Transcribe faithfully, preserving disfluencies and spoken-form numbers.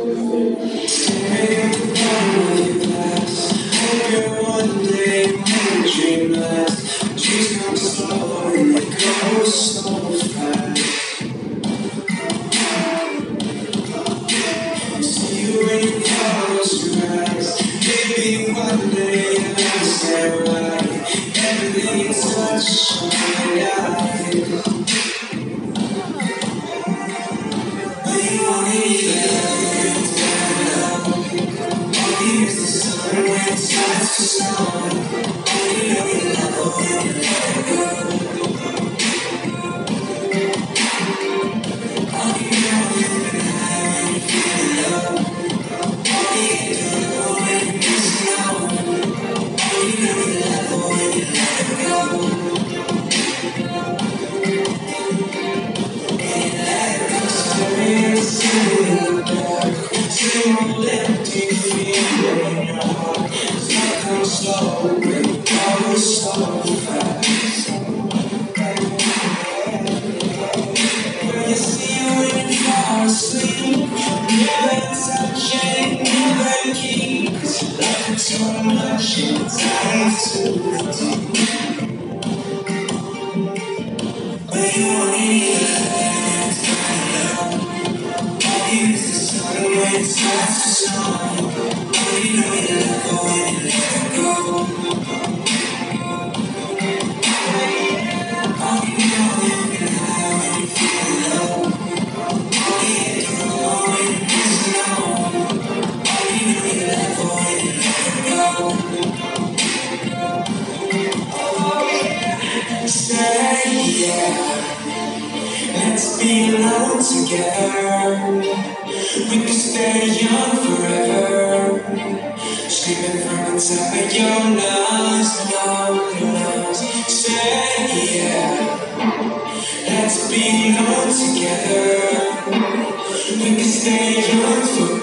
Take the power of your past. Hope one day make a dream last. Dreams come slow and they go so fast. See you when you close your eyes. Maybe one day you'll understand why everything you touch on my eyes. But you won't even use the sun when it starts to snow. You know you love it when you let it go. All you know is the night when you feel love. All you do when you miss snow. All you know you love it when you let it go. When you let it go, staring, sitting in the dark. Same old empty feeling in your heart. Time comes slow and it goes so fast. When you see you when you fall asleep, never touching, never keep. 'Cause you love it so much and it's dives too deep. But you won't even let it go. All you is the sun when it starts to snow. All you know you love it when you let it go. All you know is the night when you feel love. All you do when you miss snow. All you know you love it when you let it go. Say yeah, let's be alone together. We can stay young forever. Screaming from inside your lungs, lungs, lungs. Say yeah, let's be alone together. We can stay young forever.